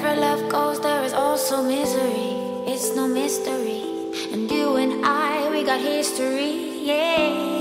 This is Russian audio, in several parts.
Wherever love goes, there is also misery. It's no mystery. And you and I, we got history, yeah.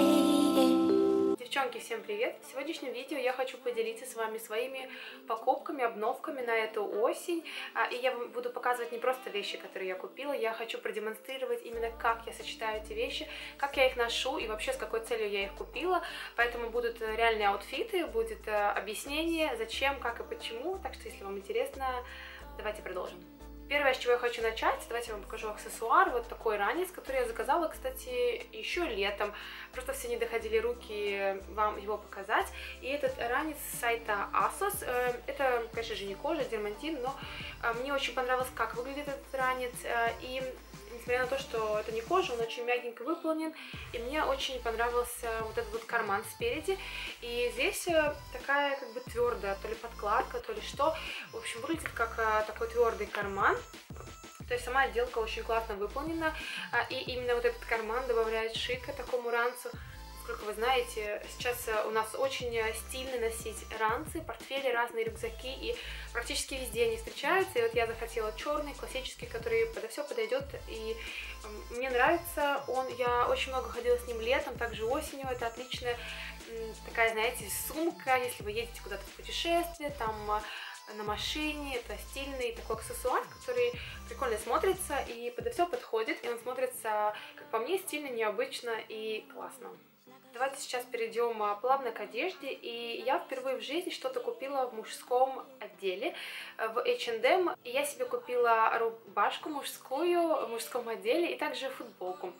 Девчонки, всем привет! В сегодняшнем видео я хочу поделиться с вами своими покупками, обновками на эту осень. И я вам буду показывать не просто вещи, которые я купила, я хочу продемонстрировать именно, как я сочетаю эти вещи, как я их ношу и вообще с какой целью я их купила. Поэтому будут реальные аутфиты, будет объяснение, зачем, как и почему. Так что, если вам интересно, давайте продолжим. Первое, с чего я хочу начать, давайте я вам покажу аксессуар. Вот такой ранец, который я заказала, кстати, еще летом. Просто все не доходили руки вам его показать. И этот ранец с сайта ASOS. Это, конечно же, не кожа, дермантин, но мне очень понравилось, как выглядит этот ранец. И несмотря на то, что это не кожа, он очень мягенько выполнен. И мне очень понравился вот этот вот карман спереди. И здесь такая как бы твердая, то ли подкладка, то ли что. В общем, выглядит как такой твердый карман. То есть сама отделка очень классно выполнена. И именно вот этот карман добавляет шика такому ранцу. Как вы знаете, сейчас у нас очень стильно носить ранцы, портфели, разные рюкзаки, и практически везде они встречаются. И вот я захотела черный, классический, который подо все подойдет, и мне нравится он. Я очень много ходила с ним летом, также осенью. Это отличная такая, знаете, сумка, если вы едете куда-то в путешествие, там на машине. Это стильный такой аксессуар, который прикольно смотрится и подо все подходит, и он смотрится, как по мне, стильно, необычно и классно. Давайте сейчас перейдем плавно к одежде. И я впервые в жизни что-то купила в мужском отделе, в H&M. И я себе купила рубашку мужскую в мужском отделе и также футболку.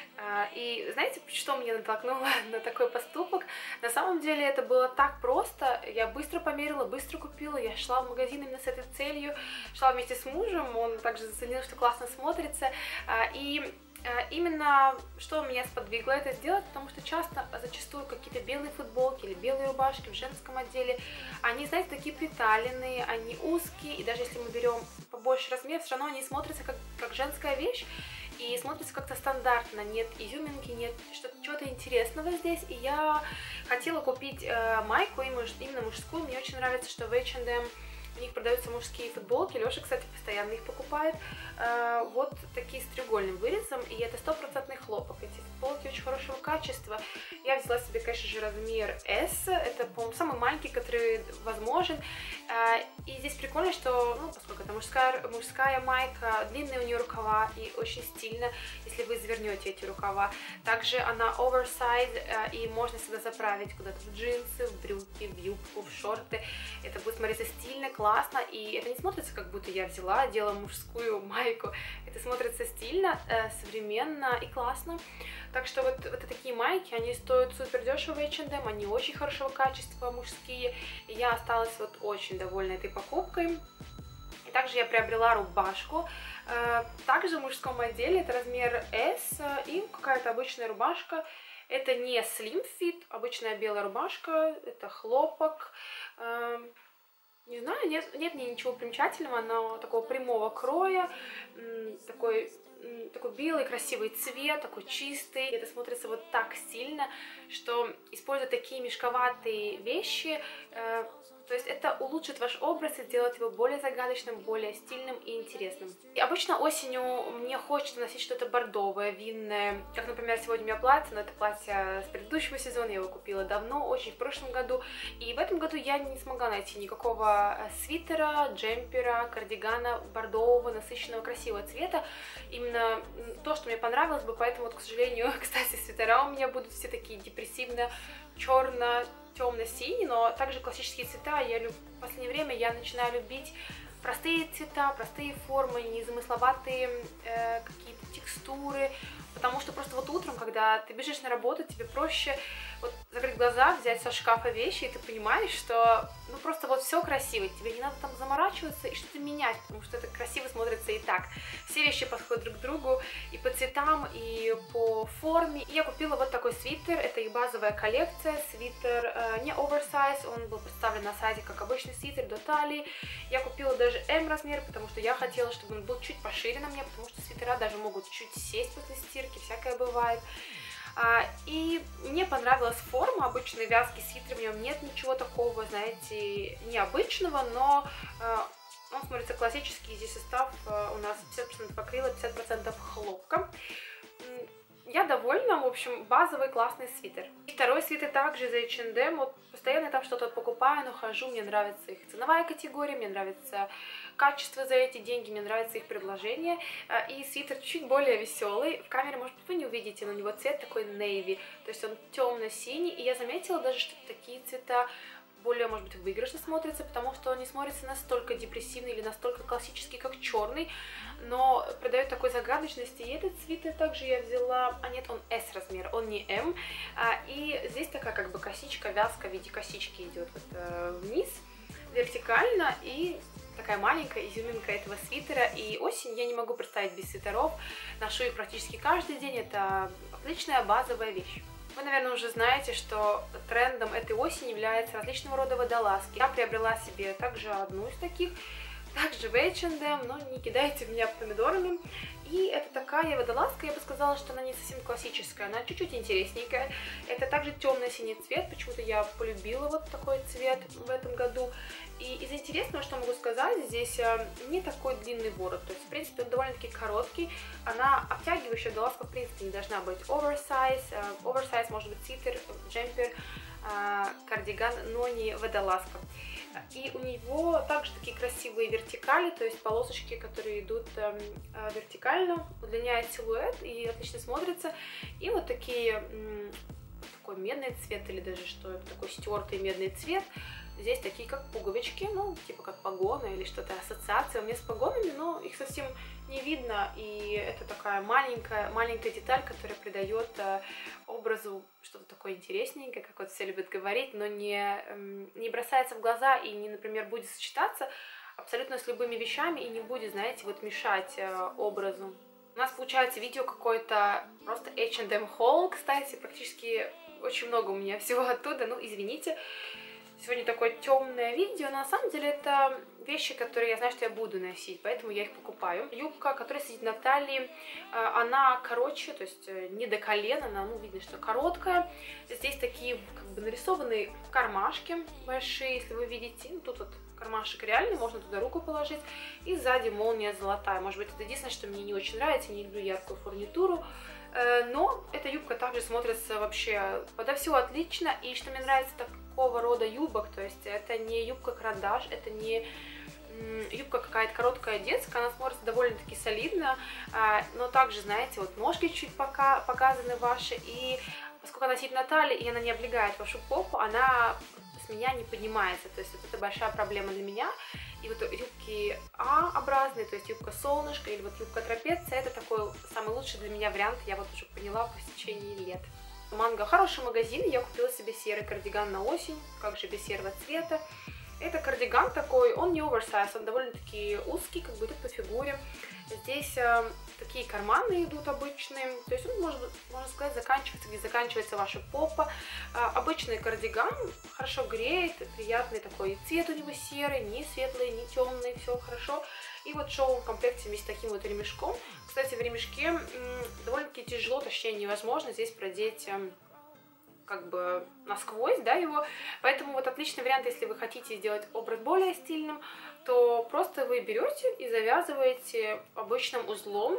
И знаете, что меня натолкнуло на такой поступок? На самом деле это было так просто. Я быстро померила, быстро купила. Я шла в магазин именно с этой целью. Шла вместе с мужем, он также заценил, что классно смотрится. И именно что меня сподвигло это сделать, потому что зачастую какие-то белые футболки или белые рубашки в женском отделе, они, знаете, такие приталенные, они узкие, и даже если мы берем побольше размер, все равно они смотрятся как женская вещь, и смотрится как-то стандартно, нет изюминки, нет чего-то интересного здесь. И я хотела купить майку, именно мужскую. Мне очень нравится, что в H&M у них продаются мужские футболки. Леша, кстати, постоянно их покупает. Вот такие с треугольным вырезом. И это 100% хлопок. Эти футболки очень хорошего качества. Я взяла себе, конечно же, размер S. Это, по-моему, самый маленький, который возможен. И здесь прикольно, что, поскольку это мужская майка, длинные у нее рукава и очень стильно, если вы завернете эти рукава. Также она oversize, и можно сюда заправить куда-то в джинсы, в брюки, в юбку, в шорты. Это будет смотреться стильно, классно, и это не смотрится, как будто я взяла, одела мужскую майку. Это смотрится стильно, современно и классно. Так что вот такие майки, они стоят супер дешево в H&M, они очень хорошего качества, мужские. И я осталась вот очень довольна этой покупкой. И также я приобрела рубашку, также в мужском отделе, это размер S, и какая-то обычная рубашка. Это не slim fit, обычная белая рубашка, это хлопок. Не знаю, нет в ней ничего примечательного, она такого прямого кроя, такой белый красивый цвет, такой чистый. Это смотрится вот так стильно, что используя такие мешковатые вещи, то есть это улучшит ваш образ и сделает его более загадочным, более стильным и интересным. И обычно осенью мне хочется носить что-то бордовое, винное, как, например, сегодня у меня платье, но это платье с предыдущего сезона, я его купила давно, очень в прошлом году. И в этом году я не смогла найти никакого свитера, джемпера, кардигана бордового, насыщенного, красивого цвета. Именно то, что мне понравилось бы, поэтому, вот, к сожалению, кстати, свитера у меня будут все такие депрессивно темно-синий, но также классические цвета. В последнее время я начинаю любить простые цвета, простые формы, незамысловатые какие-то текстуры, потому что просто вот утром, когда ты бежишь на работу, тебе проще вот закрыть глаза, взять со шкафа вещи, и ты понимаешь, что просто вот все красиво, тебе не надо там заморачиваться и что-то менять, потому что это красиво смотрится и так. Все вещи подходят друг к другу и по цветам, и по форме. И я купила вот такой свитер, это их базовая коллекция, свитер не оверсайз, он был представлен на сайте как обычный свитер до талии. Я купила даже M размер, потому что я хотела, чтобы он был чуть пошире на мне, потому что свитера даже могут чуть сесть после стирки, всякое бывает. И мне понравилась форма, обычный вязкий свитер, в нем нет ничего такого, знаете, необычного, но Он смотрится классический, здесь состав у нас 50% акрила, 50% хлопка. Я довольна, в общем, базовый классный свитер. И второй свитер также из H&M, вот постоянно там что-то покупаю, но хожу, мне нравится их ценовая категория, мне нравится качество за эти деньги, мне нравится их предложение. И свитер чуть более веселый, в камере, может быть, вы не увидите, но у него цвет такой navy, то есть он темно-синий, и я заметила даже, что такие цвета более, может быть, выигрышно смотрится, потому что он не смотрится настолько депрессивный или настолько классический, как черный, но придает такой загадочности. И этот свитер также я взяла, нет, он S размер, он не M, и здесь такая как бы косичка, вязка в виде косички идет вот вниз, вертикально, и такая маленькая изюминка этого свитера. И осень я не могу представить без свитеров, ношу их практически каждый день, это отличная базовая вещь. Вы, наверное, уже знаете, что трендом этой осени является различного рода водолазки. Я приобрела себе также одну из таких, также в H&M, но не кидайте в меня помидорами. И это такая водолазка, я бы сказала, что она не совсем классическая, она чуть-чуть интересненькая. Это также темно-синий цвет, почему-то я полюбила вот такой цвет в этом году. И из интересного, что могу сказать, здесь не такой длинный ворот, то есть, в принципе, он довольно-таки короткий. Она обтягивающая водолазка, в принципе, не должна быть оверсайз. Оверсайз может быть свитер, джемпер, кардиган, но не водолазка. И у него также такие красивые вертикали, то есть полосочки, которые идут вертикально, удлиняет силуэт и отлично смотрится. И вот такие, такой медный цвет, или даже что это, такой стертый медный цвет. Здесь такие как пуговички, ну, типа как погоны или что-то, ассоциация у меня с погонами, но их совсем не видно, и это такая маленькая деталь, которая придает образу что-то такое интересненькое, как вот все любят говорить, но не бросается в глаза и не, например, будет сочетаться абсолютно с любыми вещами и не будет, знаете, вот мешать образу. У нас получается видео какое-то просто H&M haul, кстати, практически очень много у меня всего оттуда, ну, извините. Сегодня такое темное видео, но на самом деле это вещи, которые я знаю, что я буду носить, поэтому я их покупаю. Юбка, которая сидит на талии, она короче, то есть не до колена, она, ну, видно, что короткая. Здесь такие как бы нарисованные кармашки большие, если вы видите. Ну, тут вот кармашек реальный, можно туда руку положить. И сзади молния золотая. Может быть, это единственное, что мне не очень нравится, я не люблю яркую фурнитуру. Но эта юбка также смотрится вообще подо все отлично. И что мне нравится такого рода юбок, то есть это не юбка-карандаш, это не юбка какая-то короткая детская, она смотрится довольно-таки солидно, но также, знаете, вот ножки чуть показаны ваши, и поскольку она сидит на талии и она не облегает вашу попу, она с меня не поднимается, то есть вот это большая проблема для меня. И вот юбки А-образные, то есть юбка солнышко или вот юбка трапеция, это такой самый лучший для меня вариант, я вот уже поняла по течении лет. Манго хороший магазин, я купила себе серый кардиган на осень, как же без серого цвета. Это кардиган такой, он не оверсайз, он довольно-таки узкий, как бы идет по фигуре. Здесь такие карманы идут обычные, то есть он можно сказать, заканчивается, где заканчивается ваша попа. Обычный кардиган, хорошо греет, приятный такой цвет у него серый, не светлый, не темный, все хорошо. И вот шел в комплекте вместе с таким вот ремешком. Кстати, в ремешке довольно-таки тяжело, точнее невозможно здесь продеть как бы насквозь, да, его. Поэтому вот отличный вариант, если вы хотите сделать образ более стильным, то просто вы берете и завязываете обычным узлом,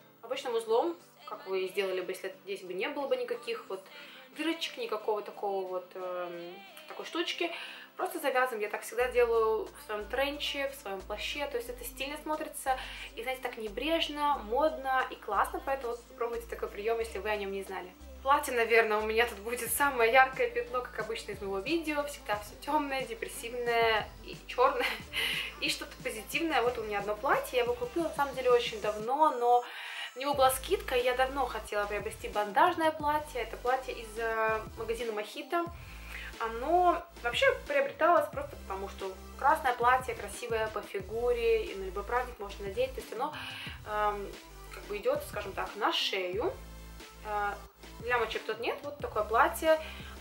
как вы сделали бы, если здесь бы не было бы никаких вот дырочек, никакого такого вот такой штучки. Просто завязываем, я так всегда делаю в своем тренче, в своем плаще, то есть это стильно смотрится, и, знаете, так небрежно, модно и классно, поэтому вот попробуйте такой прием, если вы о нем не знали. Платье, наверное, у меня тут будет самое яркое пятно, как обычно из моего видео, всегда все темное, депрессивное и черное, и что-то позитивное. Вот у меня одно платье, я его купила, на самом деле, очень давно, но у него была скидка, и я давно хотела приобрести бандажное платье, это платье из магазина Мохито. Оно вообще приобреталось просто потому, что красное платье, красивое по фигуре, и на любой праздник можно надеть, то есть оно как бы идет, скажем так, на шею. Лямочек тут нет, вот такое платье,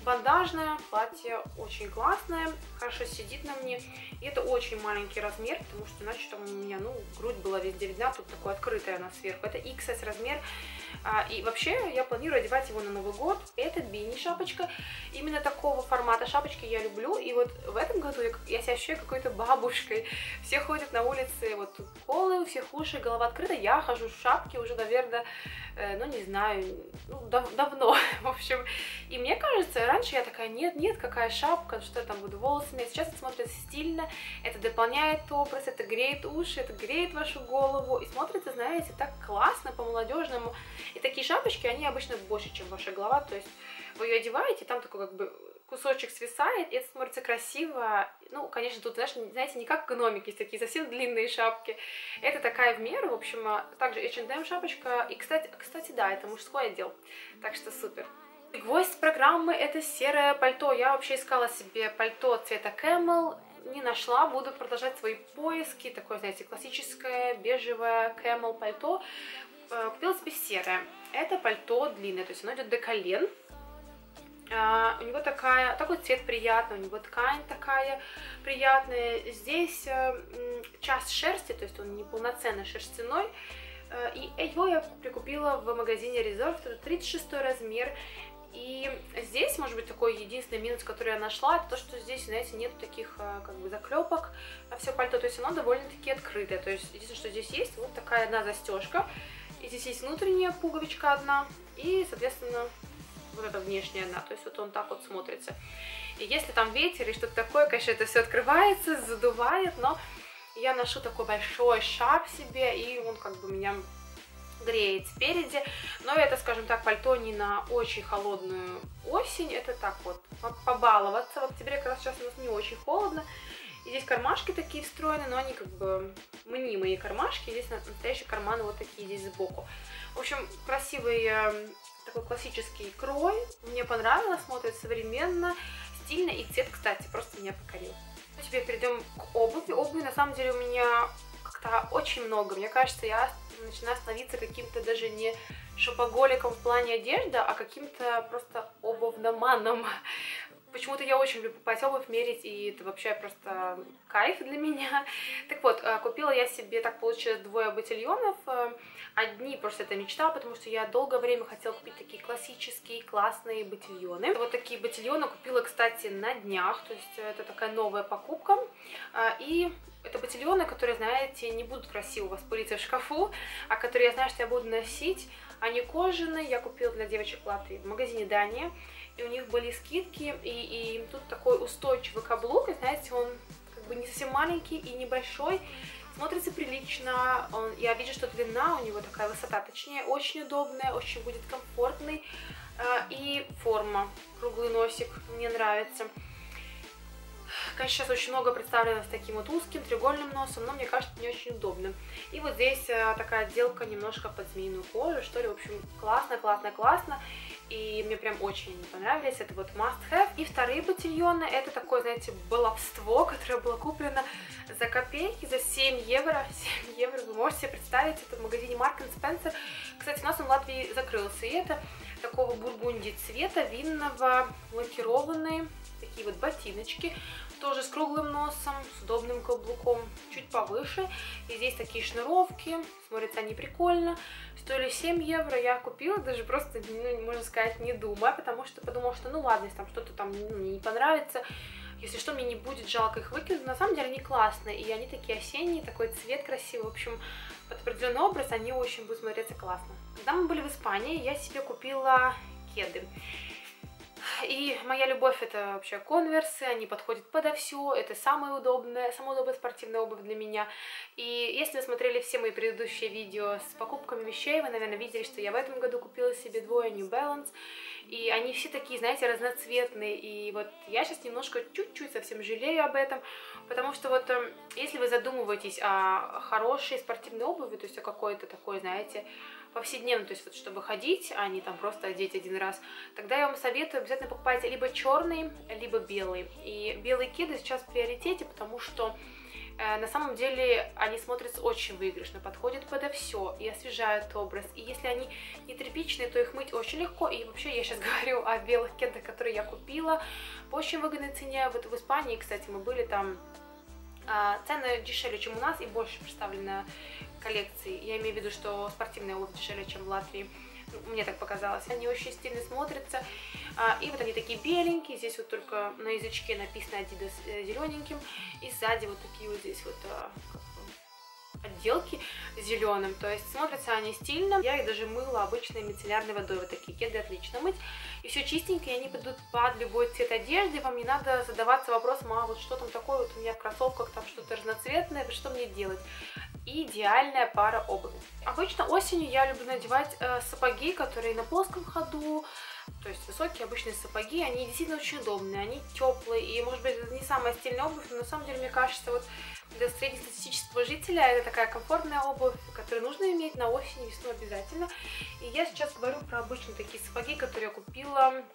бандажное платье, очень классное, хорошо сидит на мне. И это очень маленький размер, потому что иначе там у меня, ну, грудь была везде видна, тут такое открытая она сверху. Это XS размер. И вообще я планирую одевать его на Новый год. Это бини-шапочка. Именно такого формата шапочки я люблю. И вот в этом году я себя ощущаю какой-то бабушкой. Все ходят на улице, вот тут голые, у всех уши, голова открыта. Я хожу в шапке уже, наверное, ну не знаю, ну, давно. В общем, и мне кажется, раньше я такая, нет, какая шапка, что я там буду волосами. Сейчас это смотрится стильно, это дополняет образ, это греет уши, это греет вашу голову. И смотрится, знаете, так классно, по-молодежному. И такие шапочки, они обычно больше, чем ваша голова, то есть вы ее одеваете, там такой как бы кусочек свисает, и это смотрится красиво. Ну, конечно, тут, знаете, не как гномики, есть такие совсем длинные шапки. Это такая в меру, в общем, также H&M шапочка. И, кстати, да, это мужской отдел, так что супер. Гвоздь программы — это серое пальто. Я вообще искала себе пальто цвета Camel, не нашла, буду продолжать свои поиски. Такое, знаете, классическое бежевое Camel пальто. Купила себе серое. Это пальто длинное, то есть оно идет до колен. У него такой цвет приятный, у него ткань такая приятная. Здесь часть шерсти, то есть он не полноценно шерстяной. И его я прикупила в магазине Reserve, это 36 размер. И здесь, может быть, такой единственный минус, который я нашла, это то, что здесь, знаете, нет таких как бы заклепок на все пальто, то есть оно довольно-таки открытое. То есть единственное, что здесь есть, вот такая одна застежка. И здесь есть внутренняя пуговичка одна, и, соответственно, вот эта внешняя одна, то есть вот он так вот смотрится. И если там ветер и что-то такое, конечно, это все открывается, задувает, но я ношу такой большой шарф себе, и он как бы меня греет спереди. Но это, скажем так, пальто не на очень холодную осень, это так вот, побаловаться. В октябре как раз сейчас у нас не очень холодно. И здесь кармашки такие встроены, но они как бы мнимые кармашки. Здесь настоящие карманы вот такие здесь сбоку. В общем, красивый такой классический крой. Мне понравилось, смотрится современно, стильно. И цвет, кстати, просто меня покорил. Теперь перейдем к обуви. Обуви на самом деле у меня как-то очень много. Мне кажется, я начинаю становиться каким-то даже не шопоголиком в плане одежды, а каким-то просто обувноманом. Почему-то я очень люблю покупать обувь, мерить, и это вообще просто кайф для меня. Так вот, купила я себе, так получилось, 2 ботильонов. Одни просто это мечта, потому что я долгое время хотела купить такие классические, классные ботильоны. Вот такие ботильоны купила, кстати, на днях, то есть это такая новая покупка. И это ботильоны, которые, знаете, не будут красиво у вас пылиться в шкафу, а которые я знаю, что я буду носить. Они кожаные, я купила для девочек платы в магазине Дания. И у них были скидки, и тут такой устойчивый каблук, и знаете, он как бы не совсем маленький и небольшой, смотрится прилично, я вижу, что длина у него такая, высота точнее, очень удобная, очень будет комфортный, и форма, круглый носик, мне нравится. Конечно, сейчас очень много представлено с таким вот узким треугольным носом, но мне кажется, не очень удобно. И вот здесь такая отделка немножко под змеиную кожу, что ли, в общем, классно, классно, классно. И мне прям очень понравились, это вот must have. И вторые ботильоны, это такое, знаете, баловство, которое было куплено за копейки, за 7 евро. 7 евро, вы можете себе представить, это в магазине Marks & Spencer. Кстати, у нас он в Латвии закрылся, и это такого бургундии цвета, винного, лакированные, такие вот ботиночки, тоже с круглым носом, с удобным каблуком, чуть повыше. И здесь такие шнуровки, смотрятся они прикольно. Стоили 7 евро, я купила даже просто, ну, можно сказать, не думая, потому что подумала, что ну ладно, если там что-то там мне не понравится, если что, мне не будет жалко их выкинуть. На самом деле они классные, и они такие осенние, такой цвет красивый, в общем, под определенный образ они очень будут смотреться классно. Когда мы были в Испании, я себе купила кеды. И моя любовь — это вообще конверсы, они подходят подо все, это самая удобная спортивная обувь для меня. И если вы смотрели все мои предыдущие видео с покупками вещей, вы, наверное, видели, что я в этом году купила себе 2 New Balance. И они все такие, знаете, разноцветные. И вот я сейчас немножко, чуть-чуть совсем жалею об этом, потому что вот если вы задумываетесь о хорошей спортивной обуви, то есть о какой-то такой, знаете, повседневно, то есть вот чтобы ходить, а не там просто одеть один раз, тогда я вам советую обязательно покупать либо черный, либо белый. И белые кеды сейчас в приоритете, потому что На самом деле они смотрятся очень выигрышно, подходят подо все и освежают образ. И если они не тряпичные, то их мыть очень легко. И вообще я сейчас говорю о белых кедах, которые я купила по очень выгодной цене. Вот в Испании, кстати, мы были там. Цены дешевле, чем у нас, и больше представлено коллекции. Я имею в виду, что спортивная обувь дешевле, чем в Латвии. Мне так показалось. Они очень стильно смотрятся. И вот они такие беленькие. Здесь вот только на язычке написано Adidas зелененьким. И сзади вот такие вот здесь вот отделки зеленым. То есть смотрятся они стильно. Я их даже мыла обычной мицеллярной водой. Вот такие кеды отлично мыть. И все чистенько, и они пойдут под любой цвет одежды. Вам не надо задаваться вопросом, а вот что там такое, вот у меня в кроссовках там что-то разноцветное, что мне делать? Идеальная пара обуви. Обычно осенью я люблю надевать сапоги, которые на плоском ходу, то есть высокие обычные сапоги. Они действительно очень удобные, они теплые, и может быть это не самая стильная обувь, но на самом деле мне кажется, вот для среднестатистического жителя это такая комфортная обувь, которую нужно иметь на осень и весну обязательно. И я сейчас говорю про обычные такие сапоги, которые я купила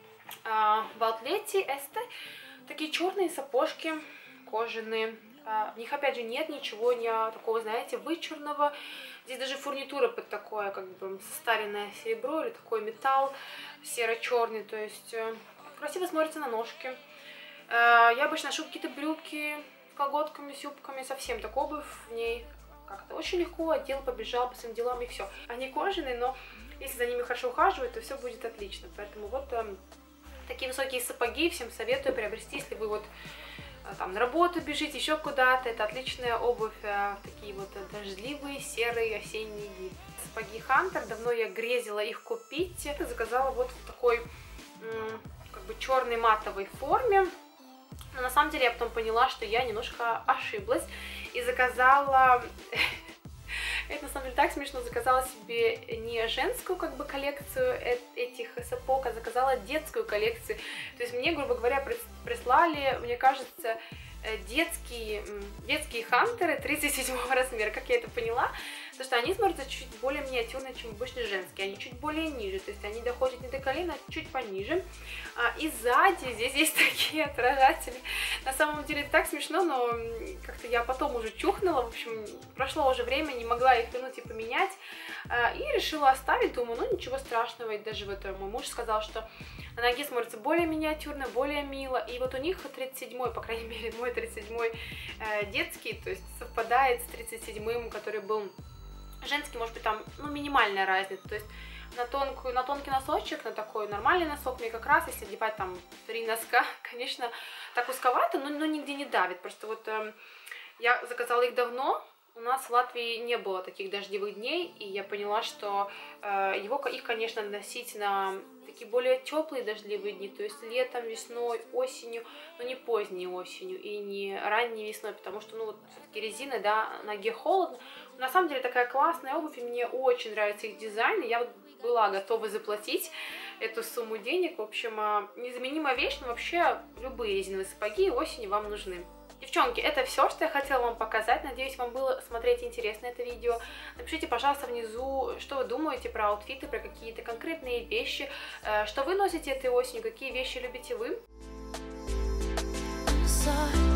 в аутлете Este. Такие черные сапожки, кожаные. В них опять же нет ничего такого, знаете, вычурного. Здесь даже фурнитура под такое, как бы состаренное серебро или такой металл серо-черный. То есть красиво смотрится на ножке. Я обычно ношу какие-то брюки с колготками, с юбками, совсем так обувь в ней как-то очень легко одел, побежал по своим делам и все. Они кожаные, но если за ними хорошо ухаживать, то все будет отлично. Поэтому вот такие высокие сапоги всем советую приобрести, если вы вот там на работу бежите, еще куда-то. Это отличная обувь, такие вот дождливые, серые осенние дни. Сапоги Hunter, давно я грезила их купить. Заказала вот в такой как бы черной матовой форме. Но на самом деле я потом поняла, что я немножко ошиблась и заказала... Это на самом деле так смешно, заказала себе не женскую как бы коллекцию этих сапог, а заказала детскую коллекцию. То есть мне, грубо говоря, прислали, мне кажется, детские хантеры 37 размера, как я это поняла, потому что они смотрятся чуть более миниатюрно, чем обычно женские, они чуть более ниже, то есть они доходят не до колена, а чуть пониже. И сзади здесь есть такие отражатели. На самом деле это так смешно, но как-то я потом уже чухнула, в общем, прошло уже время, не могла их вернуть и поменять, и решила оставить, думаю, ну ничего страшного, и даже вот мой муж сказал, что на ноге смотрится более миниатюрно, более мило, и вот у них 37-й, по крайней мере, мой 37-й детский, то есть совпадает с 37-м, который был женский, может быть, там, ну, минимальная разница, то есть на тонкий носочек, на такой нормальный носок, мне как раз, если одевать там 3 носка, конечно, так узковато, но нигде не давит, просто вот я заказала их давно, у нас в Латвии не было таких дождевых дней, и я поняла, что их, конечно, носить на такие более теплые дождливые дни, то есть летом, весной, осенью, но не поздней осенью и не ранней весной, потому что, ну, вот все-таки резина, да, ноге холодно. На самом деле такая классная обувь, и мне очень нравится их дизайн, и я вот была готова заплатить эту сумму денег. В общем, незаменимая вещь, но вообще любые резиновые сапоги осенью вам нужны. Девчонки, это все, что я хотела вам показать. Надеюсь, вам было смотреть интересно это видео. Напишите, пожалуйста, внизу, что вы думаете про аутфиты, про какие-то конкретные вещи, что вы носите этой осенью, какие вещи любите вы.